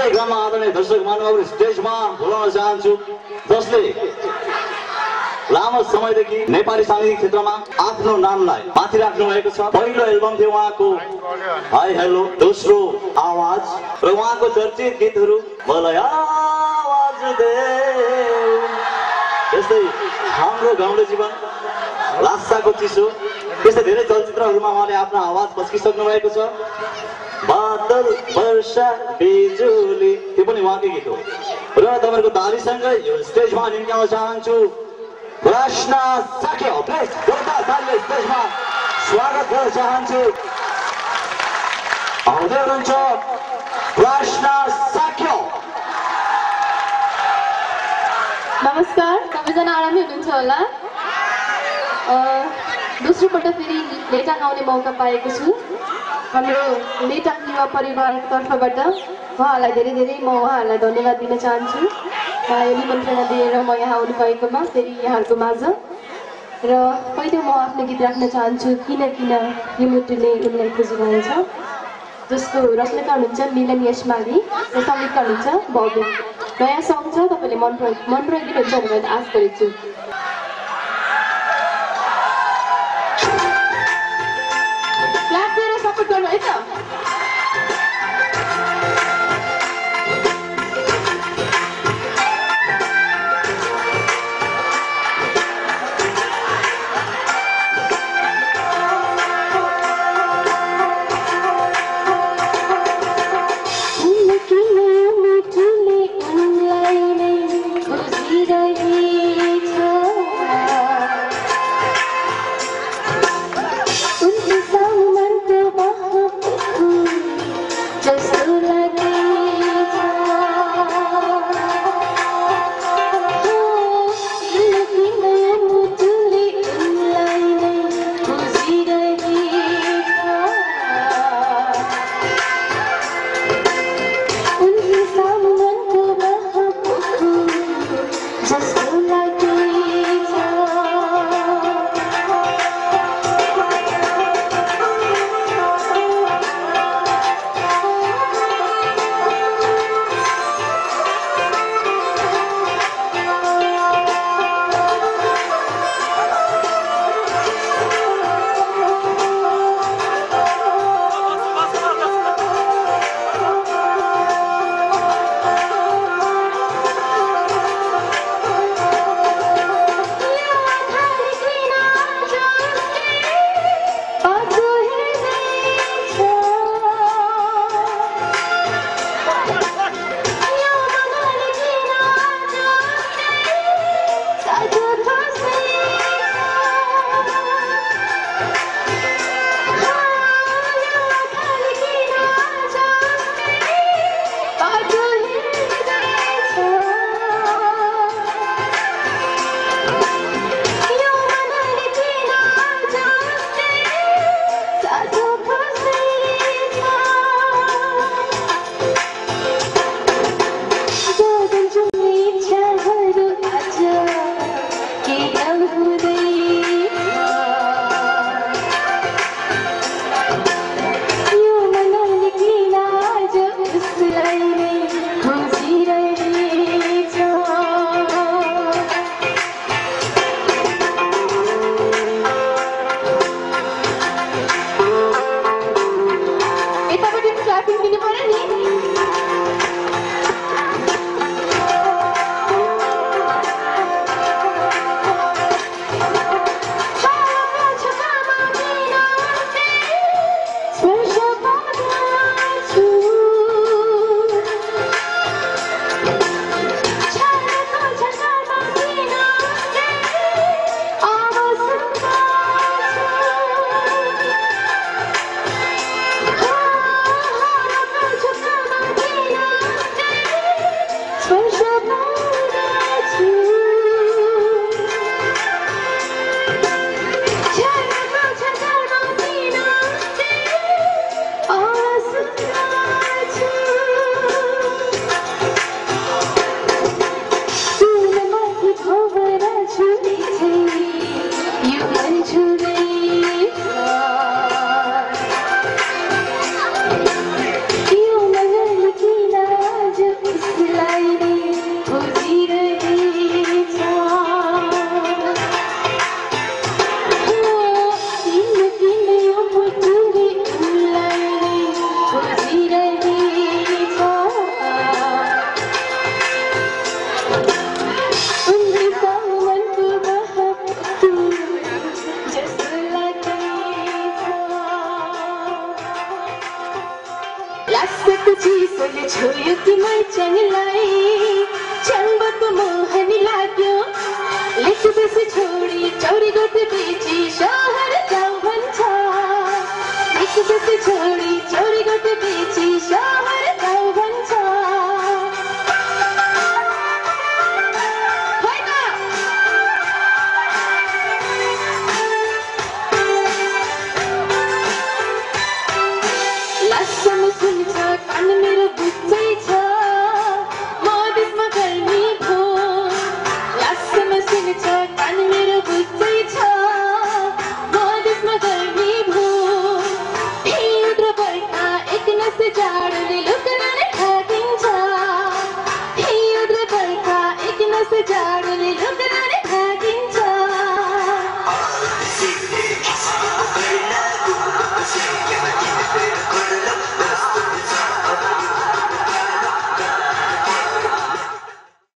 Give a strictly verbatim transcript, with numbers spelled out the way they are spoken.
यस्तै क्रममा आदरणीय दर्शक महानुभावहरू स्टेजमा बोलाउन चाहन्छु जसले लामो समयदेखि नेपाली साङ्गीतिक क्षेत्रमा आफ्नो नामलाई माथि राख्नु भएको छ। पहिलो एल्बम थियो उहाँको हाई हेलो, दोस्रो आवाज र उहाँको चर्चित गीतहरू मलाई आवाज देऊ, यस्तै हाम्रो गाउँले जीवन, लासाको चिसो, यस्तै धेरै चलचित्रहरूमा उहाँले आफ्नो आवाज पस्किसक्नु भएको छ। बादल वर्षा बिजुली त्यो पनि उहाँकै गीत हो र तपाईँहरूको तालीसँगै यो स्टेजमा निम्त्याउन चाहन्छु प्रश्न सक्यो। प्लिज जोरदार तालीले स्टेजमा स्वागत गर्न चाहन्छु। आउँदै हुनुहुन्छ प्रश्न सक्यो। नमस्कार, सबैजना आरामै हुनुहुन्छ होला। दोस्रो पल्ट फेरि लेटाङ आउने मौका पाएको छु। हाम्रो लेटाङ युवा परिवारको तर्फबाट उहाँहरूलाई धेरै धेरै म उहाँहरूलाई धन्यवाद दिन चाहन्छु। यो निमन्त्रणा दिएर म यहाँ आउनु भएकोमा फेरि यहाँहरूको माझ। र पहिलो म आफ्नो गीत राख्न चाहन्छु किन किन यो मुटुले उनलाई खोजिरहेछ, जसको रचनाकार हुनुहुन्छ मिलन यशमाली र सङ्गीतकार हुनुहुन्छ बबी। नयाँ सङ्ग छ, तपाईँले मन मन पराइदिनुहुन्छ भनेर मैले आश गरेको छु। क्लास दिएर सपोर्ट गर्नु है त। उनलाई नै खोजिरहेछ यतिमै चङलाई